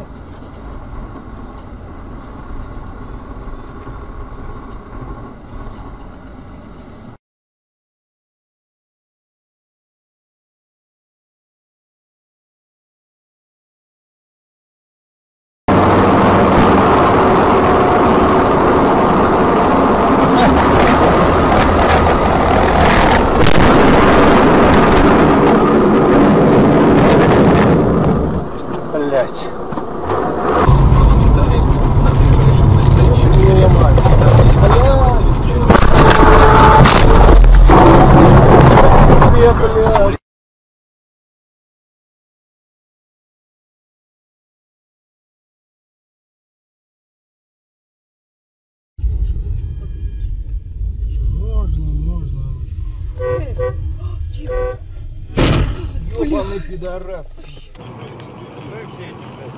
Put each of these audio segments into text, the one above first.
Ёбаный пидорас. Ну и все эти, блядь,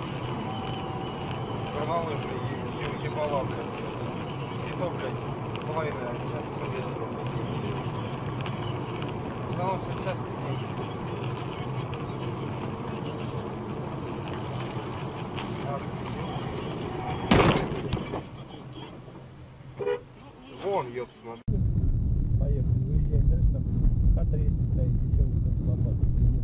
карналы, блядь, ебала, блядь. И то, блядь, половина, сейчас по 10 рублей. В основном все часто деньги. Вон, ёб, смотри. Поехали, выезжай дальше, там К-30 стоит, девчонка с лопатой.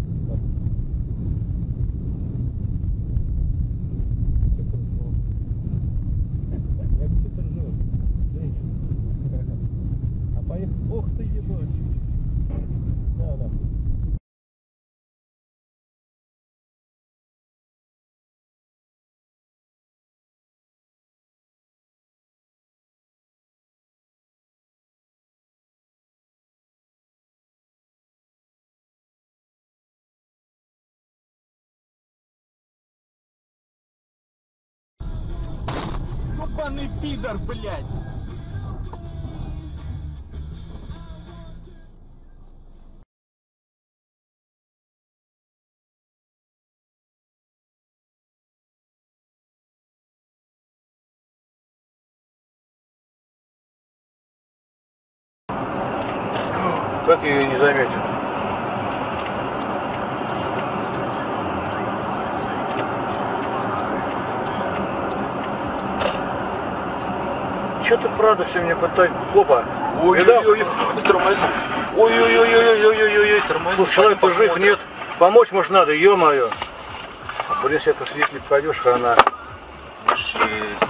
Я где-то ржёт, женщина. А поехали, ох ты ебать. Да. Ебаный пидор, блядь! Как я ее не заметил? Что ты правда все мне пытаешь? Опа! Ой-ой-ой, тормози. Ой-ой-ой, тормози. Человек-то жив, нет. Помочь может надо, ё-моё. Блин, если это свидетель пойдешь, хана.